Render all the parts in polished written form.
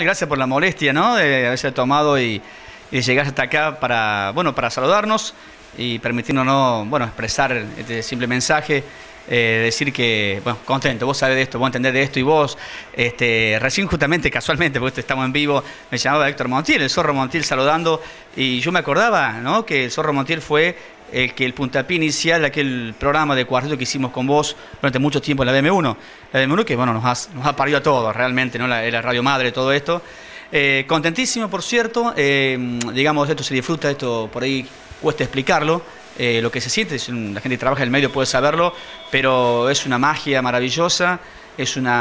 Gracias por la molestia, ¿no? De haberse tomado y de llegar hasta acá para, bueno, para saludarnos y permitirnos, ¿no? Bueno, expresar este simple mensaje. Decir que, bueno, contento, vos sabés de esto, vos entendés de esto y vos, recién justamente, casualmente, porque estamos en vivo, me llamaba Héctor Montiel, el Zorro Montiel saludando, y yo me acordaba, ¿no? Que el Zorro Montiel fue el puntapié inicial de aquel programa de cuarteto que hicimos con vos durante mucho tiempo en la BM1. La BM1 que, bueno, nos ha parido a todos, realmente, ¿no? La radio madre de todo esto. Contentísimo, por cierto, digamos, esto se disfruta, esto por ahí cuesta explicarlo. Lo que se siente, la gente que trabaja en el medio puede saberlo, pero es una magia maravillosa, es un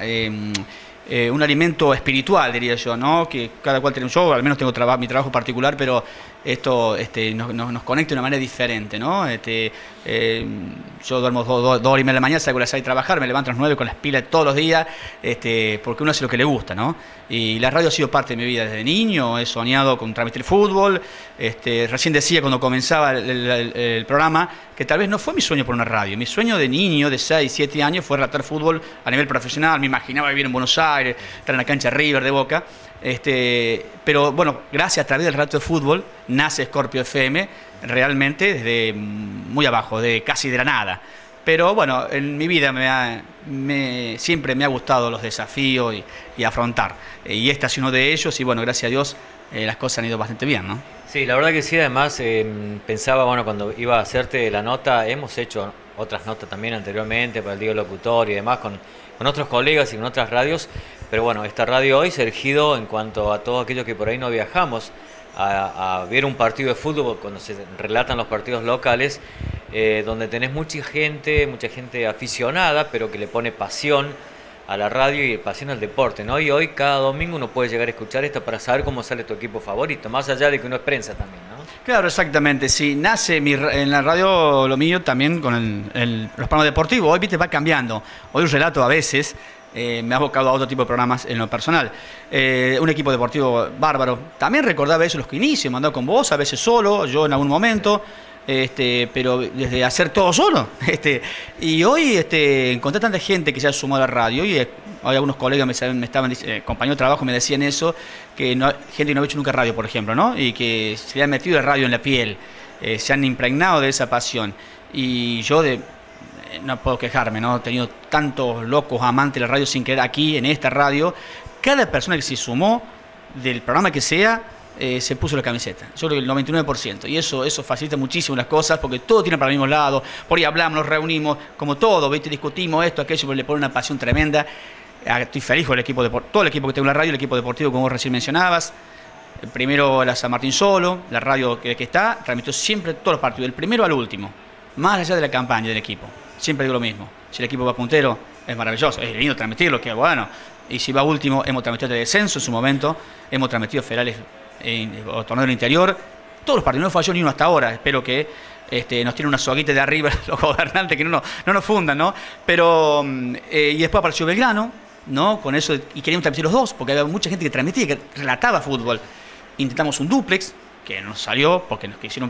alimento espiritual, diría yo, ¿no? Que cada cual tiene, yo al menos tengo mi trabajo particular, pero esto nos conecta de una manera diferente, ¿no? Yo duermo 2 horas y media de la mañana, salgo a las 6 a trabajar, me levanto a las 9 con las pilas todos los días, porque uno hace lo que le gusta, ¿no? Y la radio ha sido parte de mi vida desde niño, he soñado con transmitir fútbol, recién decía cuando comenzaba el programa que tal vez no fue mi sueño por una radio, mi sueño de niño, de 6, 7 años, fue relatar fútbol a nivel profesional, me imaginaba vivir en Buenos Aires, estar en la cancha River de Boca, pero bueno, gracias a través del relato de fútbol, nace Scorpio FM, realmente desde muy abajo, casi de la nada. Pero bueno, en mi vida siempre me ha gustado los desafíos y afrontar. Y este ha sido uno de ellos y bueno, gracias a Dios las cosas han ido bastante bien, ¿no? Sí, la verdad que sí, además pensaba, bueno, cuando iba a hacerte la nota, hemos hecho otras notas también anteriormente para el Día del Locutor y demás con otros colegas y con otras radios, pero bueno, esta radio hoy se ha erigido en cuanto a todo aquello que por ahí no viajamos a ver un partido de fútbol cuando se relatan los partidos locales, donde tenés mucha gente aficionada, pero que le pone pasión a la radio y pasión al deporte, ¿no? Y hoy cada domingo uno puede llegar a escuchar esto para saber cómo sale tu equipo favorito, más allá de que uno es prensa también, ¿no? Claro, exactamente. Sí, nace en la radio lo mío también con los programas deportivos. Hoy, viste, va cambiando. Hoy un relato a veces me ha abocado a otro tipo de programas en lo personal. Un equipo deportivo bárbaro. También recordaba eso los que inicios, mandado con vos, a veces solo, yo en algún momento. Pero desde hacer todo solo. Y hoy encontré tanta gente que se ha sumado a la radio y hay algunos colegas me estaban compañeros de trabajo me decían eso, que gente que no ha hecho nunca radio, por ejemplo, ¿no? Y que se le ha metido el radio en la piel, se han impregnado de esa pasión. Y yo no puedo quejarme, ¿no? He tenido tantos locos amantes de la radio sin querer aquí, en esta radio. Cada persona que se sumó, del programa que sea, se puso la camiseta, yo creo que el 99%, y eso facilita muchísimo las cosas, porque todo tiene para el mismo lado, por ahí hablamos, nos reunimos, como todo, ¿viste? Discutimos esto, aquello, pero le pone una pasión tremenda. Estoy feliz con todo el equipo que tengo en la radio, el equipo deportivo, como vos recién mencionabas. Primero la San Martín Solo, la radio que está, transmitió siempre todos los partidos, del primero al último, más allá de la campaña del equipo. Siempre digo lo mismo, si el equipo va puntero, es maravilloso, es lindo transmitirlo, que bueno, y si va último, hemos transmitido de descenso en su momento, hemos transmitido federales o torneo del interior, todos los partidos, no falló ni uno hasta ahora. Espero que nos tienen una soguita de arriba los gobernantes que no nos fundan, ¿no? Pero y después apareció Belgrano, ¿no? Con eso, y queríamos transmitir los dos, porque había mucha gente que transmitía, que relataba fútbol. Intentamos un dúplex, que no salió, porque nos quisieron,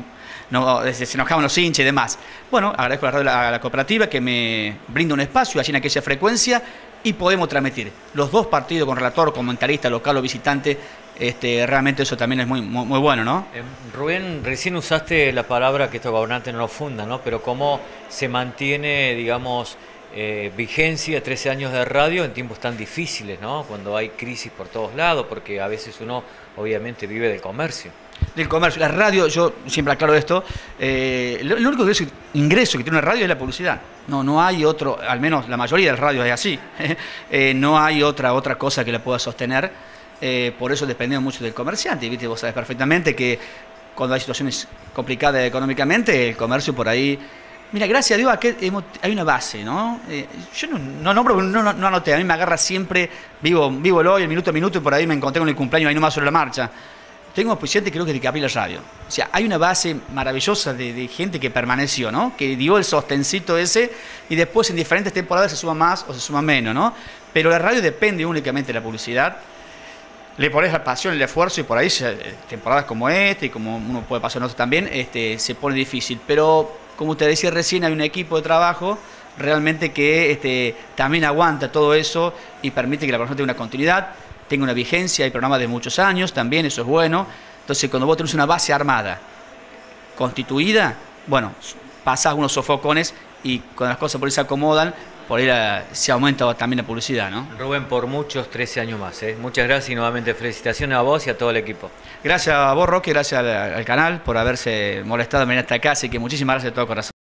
se enojaban los hinchas y demás. Bueno, agradezco a la cooperativa que me brinda un espacio allí en aquella frecuencia y podemos transmitir los dos partidos con relator, comentarista, local o visitante. Realmente eso también es muy, muy, muy bueno, ¿no? Rubén, recién usaste la palabra que estos gobernantes no lo fundan, ¿no? Pero cómo se mantiene, digamos, vigencia 13 años de radio en tiempos tan difíciles, ¿no? Cuando hay crisis por todos lados, porque a veces uno obviamente vive del comercio. Del comercio, la radio, yo siempre aclaro esto, lo único ingreso que tiene una radio es la publicidad. No hay otro, al menos la mayoría de las radios es así, no hay otra cosa que la pueda sostener. Por eso dependemos mucho del comerciante, ¿viste? Vos sabés perfectamente que cuando hay situaciones complicadas económicamente, el comercio por ahí... Mira, gracias a Dios hay una base, ¿no? Yo no anoté, a mí me agarra siempre, vivo el hoy, el minuto a minuto, y por ahí me encontré con el cumpleaños ahí nomás sobre la marcha. Tengo auspiciante, creo que de Capilla Radio. O sea, hay una base maravillosa de gente que permaneció, ¿no? Que dio el sostencito ese y después en diferentes temporadas se suma más o se suma menos, ¿no? Pero la radio depende únicamente de la publicidad. Le pones la pasión, el esfuerzo y por ahí temporadas como esta y como uno puede pasar en otros también, se pone difícil. Pero como usted decía recién, hay un equipo de trabajo realmente que también aguanta todo eso y permite que la persona tenga una continuidad. tenga una vigencia, hay programas de muchos años también, eso es bueno. Entonces, cuando vos tenés una base armada, constituida, bueno, pasás unos sofocones y cuando las cosas por ahí se acomodan, por ahí se aumenta también la publicidad, ¿no? Rubén, por muchos 13 años más, ¿eh? Muchas gracias y nuevamente felicitaciones a vos y a todo el equipo. Gracias a vos, Roque, gracias al canal por haberse molestado en venir hasta acá, así que muchísimas gracias de todo corazón.